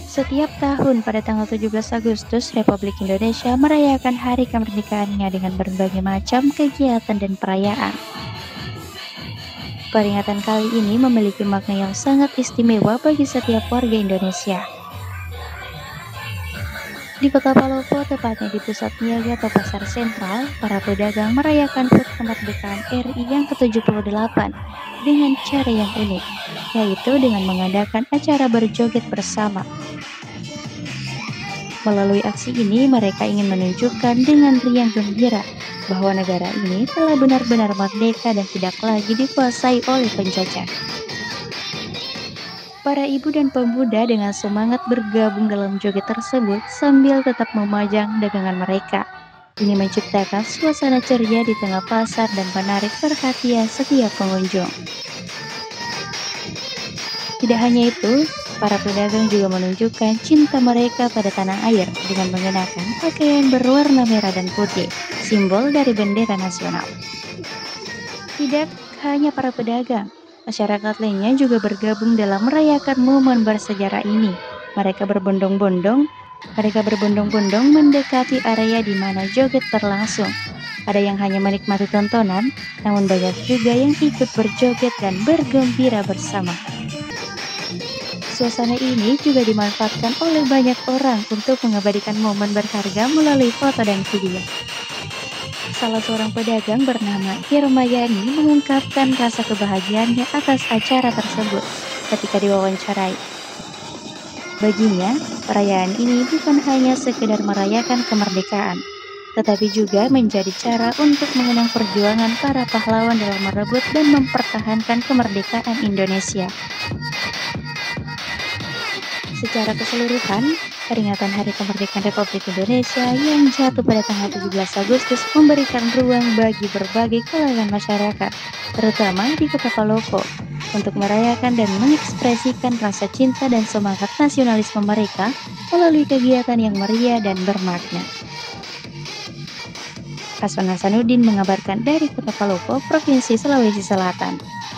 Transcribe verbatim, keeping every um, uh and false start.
Setiap tahun pada tanggal tujuh belas Agustus, Republik Indonesia merayakan hari kemerdekaannya dengan berbagai macam kegiatan dan perayaan. Peringatan kali ini memiliki makna yang sangat istimewa bagi setiap warga Indonesia. Di Kota Palopo, tepatnya di pusat niaga atau pasar sentral, para pedagang merayakan H U T kemerdekaan R I yang ke tujuh puluh delapan dengan cara yang unik, yaitu dengan mengadakan acara berjoget bersama. Melalui aksi ini, mereka ingin menunjukkan dengan riang gembira bahwa negara ini telah benar-benar merdeka dan tidak lagi dikuasai oleh penjajah. Para ibu dan pemuda dengan semangat bergabung dalam joget tersebut sambil tetap memajang dagangan mereka. Ini menciptakan suasana ceria di tengah pasar dan menarik perhatian setiap pengunjung. Tidak hanya itu, para pedagang juga menunjukkan cinta mereka pada tanah air dengan mengenakan pakaian berwarna merah dan putih, simbol dari bendera nasional. Tidak hanya para pedagang, masyarakat lainnya juga bergabung dalam merayakan momen bersejarah ini. Mereka berbondong-bondong, mereka berbondong-bondong mendekati area di mana joget berlangsung. Ada yang hanya menikmati tontonan, namun banyak juga yang ikut berjoget dan bergembira bersama. Suasana ini juga dimanfaatkan oleh banyak orang untuk mengabadikan momen berharga melalui foto dan video. Salah seorang pedagang bernama Hirmayani mengungkapkan rasa kebahagiaannya atas acara tersebut ketika diwawancarai. Baginya, perayaan ini bukan hanya sekedar merayakan kemerdekaan, tetapi juga menjadi cara untuk mengenang perjuangan para pahlawan dalam merebut dan mempertahankan kemerdekaan Indonesia. Secara keseluruhan, peringatan Hari Kemerdekaan Republik Indonesia yang jatuh pada tanggal tujuh belas Agustus memberikan ruang bagi berbagai kalangan masyarakat, terutama di Kota Palopo, untuk merayakan dan mengekspresikan rasa cinta dan semangat nasionalisme mereka melalui kegiatan yang meriah dan bermakna. Haswan Hasanuddin mengabarkan dari Kota Palopo, Provinsi Sulawesi Selatan.